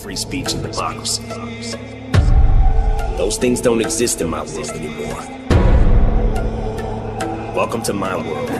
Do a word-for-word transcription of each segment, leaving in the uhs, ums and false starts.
free speech and democracy. Those things don't exist in my world anymore. Welcome to my world.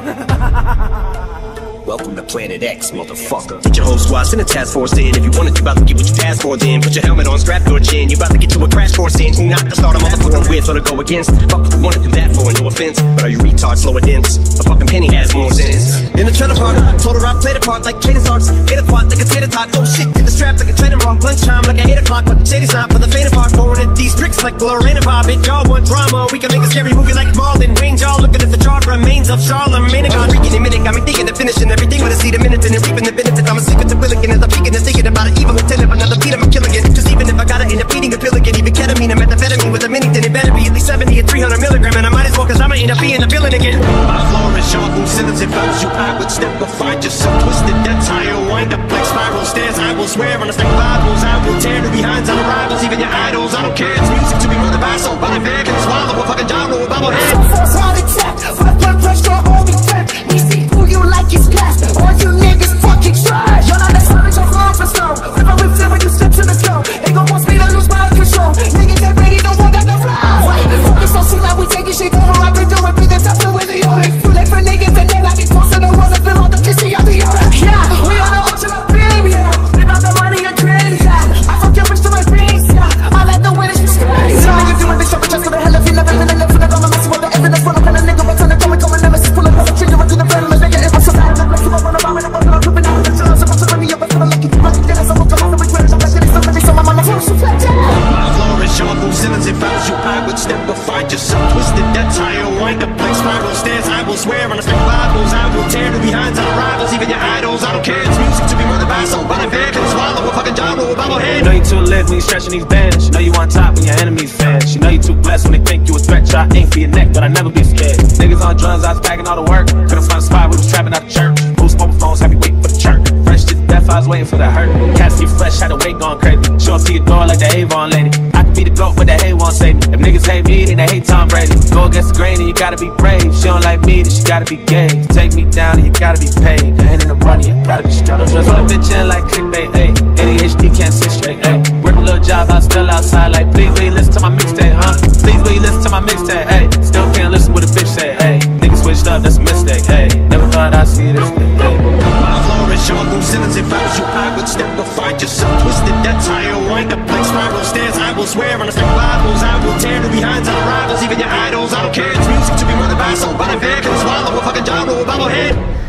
Welcome to Planet X, motherfucker. Get your whole squad, send a task force in. If you want it, you about to get what you asked for then. Put your helmet on, strap your chin. You about to get to a crash course in. Who not to start a motherfucker with or to go against? Fuck what you wanna do that for, no offense. But are you retards, slow or dense? A fucking penny has more sense. In the trailer park, told her I played a part like trading stocks. Hit a quad like a tater tot. Oh shit, hit the strap like a training wrong. Lunchtime like a eight o'clock, but the shady's not for the faint of heart. Pouring at these bricks like blurring and pop. It y'all want drama, we can make a scary movie like Marlon Wayne's. Y'all looking at the charred remains of Charlemagne. God, freaking a minute, got me thinking of finishing everything with a seed a minute and reaping the benefits. I'm asleep with the willigan as I'm peeking and thinking about it. Even with ten of another beat, I'm a killing it. Cause even if I gotta end up eating a pill again, even ketamine and methamphetamine with a mini, then it better be at least seventy and three hundred milligram. And I might as well, cause I'ma end up being a villain again. My floor is sharp, who sentence if I was you, I would step or find yourself twisted. That tire wind up like spiral stairs. I will swear on the stack of Bibles, I will tear the behinds on the rivals, even your idols. I don't care, it's music to be murdered by somebody fair. Can swallow a fucking gyro, a bobblehead. So force heart attack, my blood pressure all the time. We see who you like is class, all you niggas fucking trash. Y'all not that savage or wrong for slow. If I whip it when you step to the snow, they gon' force me to lose my control. Niggas get ready, no one got no fly. Focus on shit like we taking shit over. I've been doing business after with the oil. Too late for niggas and then I get close to the world and feel all the kissy of the earth. Yeah, we on the ocean of fame, yeah. Live out the money and dreams, yeah. I fuck your bitch to my dreams, yeah. I let the winners be scream. Some niggas doing this shit, but just for the hell of it. Never been in love with the drama, messing with the evidence. When I'm kind of nigga, what's on the coming, coming, never see. Pull up, I'm trigger, I'm to the friend, let's make it. If I'm so bad, I'm like, I'm on the bomb, and I'm on the tripping out. I'm supposed to run me up, I'm feeling like you running down. I'm supposed to have the big I'm like, it's something, so my mama feels so flat down. My floor is sharp, who sentence if I was you, I would step or find yourself twisted. That tire wind up like spiral stairs. I will swear on the stack of Bibles, I will tear the behinds on the rivals, even your idols. I don't care, it's music to be murdered by somebody fair. Can swallow a fucking gyro, a bobblehead. You know you too lit when you stretching these bands. You know you on top when your enemies fans. You know you too blessed when they think you a threat. Try aim for your neck, but I never be scared. Niggas on drugs, I was packing all the work. Couldn't find a spot, we was trapping out the church. Boost mobile phones, have you waiting for the church. Fresh to death, I was waiting for the hurt. Cats get fresh, had the weight going crazy. Show up to your door like the Avon lady. I could be the GOAT, but the hate won't save me. If niggas hate me, then they hate Tom Brady. Go against the grain and you gotta be brave. She don't like me, then she gotta be gay. Take me down and you gotta be paid. The end in the money, you gotta be straight. Just put a bitch in like clickbait, ayy. A D H D can't sit straight, ayy. Work a little job, I'm still outside like, please will you listen to my mixtape, huh? Please will you listen to my mixtape, ayy. Still can't listen what a bitch say, ayy. Niggas switched up, that's a mistake, ayy. Never thought I'd see this day, ayy. My floor is sharp, who sentence if I was you, I would step or find yourself twisted. That tire wind up like spiral stairs. I will swear on the stack of Bibles, I will tear the behinds on the rivals, even your idols. I don't care, it's music to be murdered by somebody fair. Can swallow a fucking gyro, a bobblehead.